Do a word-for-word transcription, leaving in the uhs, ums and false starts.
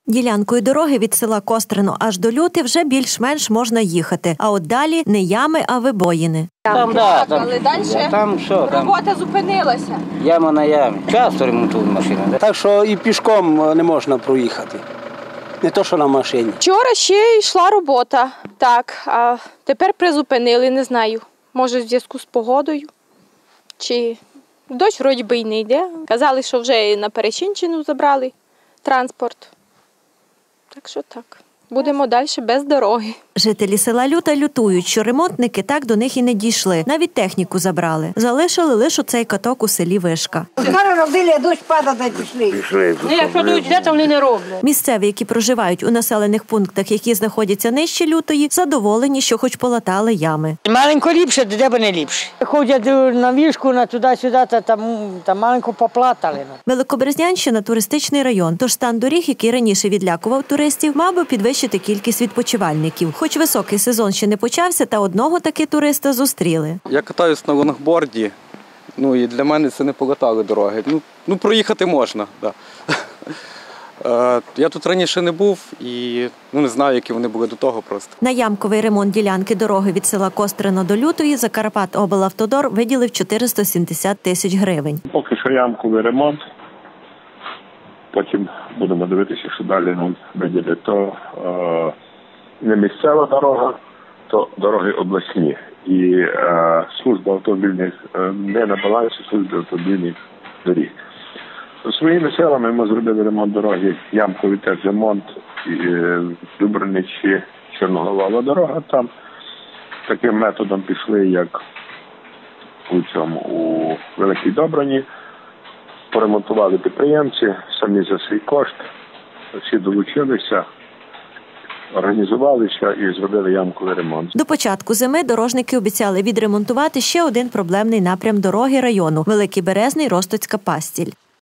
Ділянкою дороги від села Кострино аж до Люти вже більш-менш можна їхати, а от далі не ями, а вибоїни. Там, да, там, але далі там що, там робота зупинилася. яма на ямі. Часто ремонтують машини. Да? Так що і пішком не можна проїхати. Не то, що на машині. Вчора ще йшла робота, так, а тепер призупинили, не знаю. Може, в зв'язку з погодою, чи дощ вроді би й не йде. Казали, що вже на Перещинщину забрали транспорт. Так що так. Будемо далі без дороги. Жителі села Люта лютують, що ремонтники так до них і не дійшли. Навіть техніку забрали. Залишили лише оцей каток у селі Вишка. Скоро робили, а дощ падає, пішли. Пішли. Ну, якщо дощ йде, то вони не роблять. Місцеві, які проживають у населених пунктах, які знаходяться нижче Лютої, задоволені, що хоч полатали ями. Маленько ліпше, де б не ліпше. Ходять на вішку, на туди-сюди, та там, там маленько поплатали. Великобрезнянщина – туристичний район, тож стан доріг, який раніше відлякував туристів, мав би підвищити кількість відпочивальників. Хоч високий сезон ще не почався, та одного таки туриста зустріли. Я катаюсь на лонгборді, ну і для мене це не полатали дороги. Ну, ну проїхати можна, да. Я тут раніше не був і ну, не знаю, які вони були до того просто. На ямковий ремонт ділянки дороги від села Кострино до Лютої Закарпаттяблавтодор виділив чотириста сімдесят тисяч гривень. Поки що ямковий ремонт, потім будемо дивитися, що далі нам виділять. То е, не місцева дорога, то дороги обласні. І е, служба автомобільних, е, не на балансі служби автомобільних доріг. Своїми силами ми зробили ремонт дороги, ямковий теж ремонт, Дубровичі, Чорноголова дорога. Там таким методом пішли, як у цьому, у Великій Добрані. Поремонтували підприємці, самі за свій кошт, всі долучилися, організувалися і зробили ямковий ремонт. До початку зими дорожники обіцяли відремонтувати ще один проблемний напрям дороги району – Великий Березний – Ростоцька Пастіль.